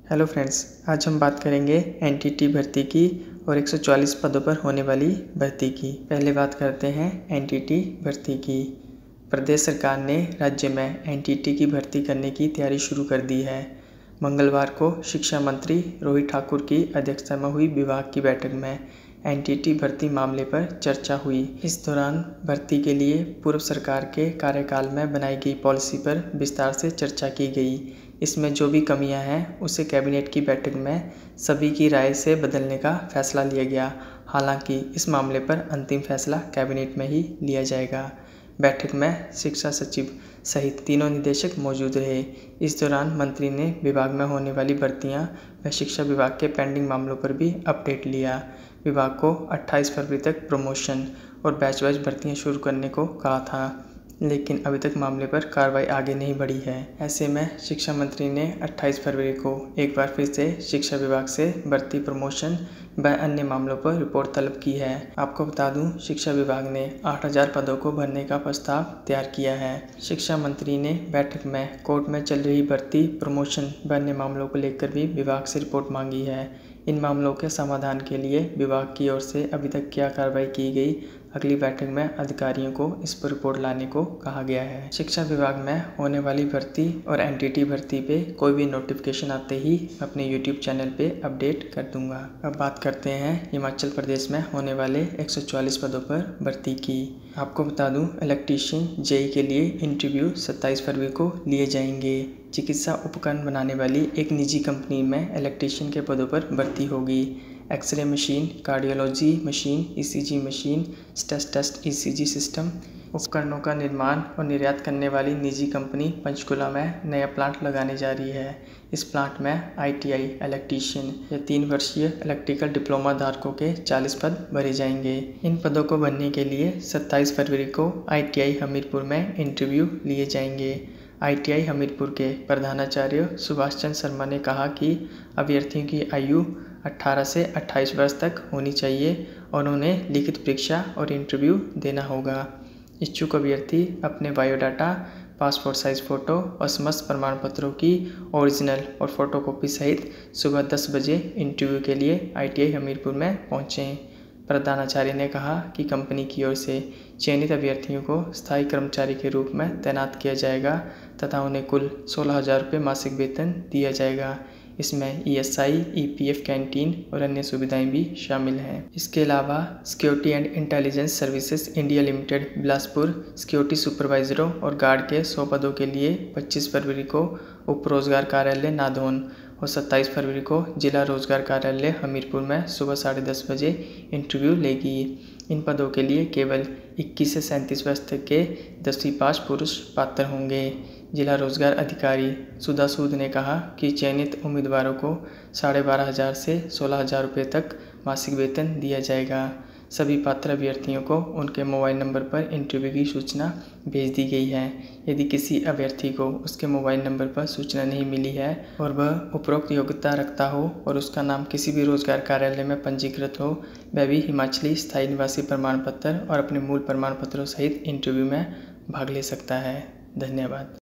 Hello friends, आज हम बात करेंगे एनटीटी भर्ती की और 144 पदों पर होने वाली भर्ती की। पहले बात करते हैं एनटीटी भर्ती की। प्रदेश सरकार ने राज्य में एनटीटी की भर्ती करने की तैयारी शुरू कर दी है। मंगलवार को शिक्षा मंत्री रोहित ठाकुर की अध्यक्षता में हुई विभाग की बैठक में एनटीटी भर्ती मामले पर चर्चा हुई। इस दौरान भर्ती के लिए पूर्व सरकार के कार्यकाल में बनाई गई पॉलिसी पर विस्तार से चर्चा की गई। इसमें जो भी कमियां हैं उसे कैबिनेट की बैठक में सभी की राय से बदलने का फैसला लिया गया। हालांकि इस मामले पर अंतिम फैसला कैबिनेट में ही लिया जाएगा। बैठक में शिक्षा सचिव सहित तीनों निदेशक मौजूद रहे। इस दौरान मंत्री ने विभाग में होने वाली भर्तियां व शिक्षा विभाग के पेंडिंग मामलों पर भी अपडेट लिया। विभाग को 28 फरवरी तक प्रमोशन और बैच वाइज भर्तियां शुरू करने को कहा था, लेकिन अभी तक मामले पर कार्रवाई आगे नहीं बढ़ी है। ऐसे में शिक्षा मंत्री ने 28 फरवरी को एक बार फिर से शिक्षा विभाग से भर्ती, प्रमोशन व अन्य मामलों पर रिपोर्ट तलब की है। आपको बता दूं, शिक्षा विभाग ने 8000 पदों को भरने का प्रस्ताव तैयार किया है। शिक्षा मंत्री ने बैठक में कोर्ट में चल रही भर्ती, प्रमोशन व अन्य मामलों को लेकर भी विभाग से रिपोर्ट मांगी है। इन मामलों के समाधान के लिए विभाग की ओर से अभी तक क्या कार्रवाई की गई, अगली बैठक में अधिकारियों को इस पर रिपोर्ट लाने को कहा गया है। शिक्षा विभाग में होने वाली भर्ती और एनटीटी भर्ती पे कोई भी नोटिफिकेशन आते ही अपने यूट्यूब चैनल पे अपडेट कर दूंगा। अब बात करते हैं हिमाचल प्रदेश में होने वाले 144 पदों पर भर्ती की। आपको बता दूं, इलेक्ट्रीशियन जेई के लिए इंटरव्यू 27 फरवरी को लिए जाएंगे। चिकित्सा उपकरण बनाने वाली एक निजी कंपनी में इलेक्ट्रीशियन के पदों पर भर्ती होगी। X-ray machine, cardiology machine, ECG machine, stress test ECG system उपकरणों का निर्माण और निर्यात करने वाली निजी कंपनी पंचकुला में नया प्लांट लगाने जा रही है। इस प्लांट में आईटीआई इलेक्ट्रीशियन या 3 वर्षीय इलेक्ट्रिकल डिप्लोमा धारकों के 40 पद भरे जाएंगे। इन पदों को भरने के लिए 27 फरवरी को आईटीआई हमीरपुर में इंटरव्यू लिए जाएंगे। आईटीआई हमीरपुर के प्रधानाचार्य सुभाष चंद्र शर्मा ने कहा कि अभ्यर्थियों की आयु 18 से 28 वर्ष तक होनी चाहिए और उन्हें लिखित परीक्षा और इंटरव्यू देना होगा। इच्छुक अभ्यर्थी अपने बायोडाटा, पासपोर्ट साइज फ़ोटो और समस्त प्रमाण पत्रों की ओरिजिनल और फोटोकॉपी सहित सुबह 10 बजे इंटरव्यू के लिए आईटीआई हमीरपुर में पहुँचें। प्रधानाचार्य ने कहा कि कंपनी की ओर से चयनित अभ्यर्थियों को स्थायी कर्मचारी के रूप में तैनात किया जाएगा तथा उन्हें कुल 16,000 रुपये मासिक वेतन दिया जाएगा। इसमें ईएसआई, ईपीएफ कैंटीन और अन्य सुविधाएं भी शामिल हैं। इसके अलावा security and intelligence services India limited Bilaspur security सुपरवाइजरों और गार्ड के 100 पदों के लिए 25 फरवरी को उप रोजगार कार्यालय नादौन और 27 फरवरी को जिला रोजगार कार्यालय हमीरपुर में सुबह 10:30 बजे इंटरव्यू लेगी। इन पदों के लिए केवल 21 से 37 वर्ष तक के 10वीं पास पुरुष पात्र होंगे। जिला रोजगार अधिकारी सुधा सूद ने कहा कि चयनित उम्मीदवारों को 12,500 से 16,000 रुपये तक मासिक वेतन दिया जाएगा। सभी पात्र अभ्यर्थियों को उनके मोबाइल नंबर पर इंटरव्यू की सूचना भेज दी गई है। यदि किसी अभ्यर्थी को उसके मोबाइल नंबर पर सूचना नहीं मिली है और वह उपरोक्त योग्यता रखता हो और उसका नाम किसी भी रोजगार कार्यालय में पंजीकृत हो, वह भी हिमाचली स्थायी निवासी प्रमाण पत्र और अपने मूल प्रमाण पत्रों सहित इंटरव्यू में भाग ले सकता है। धन्यवाद।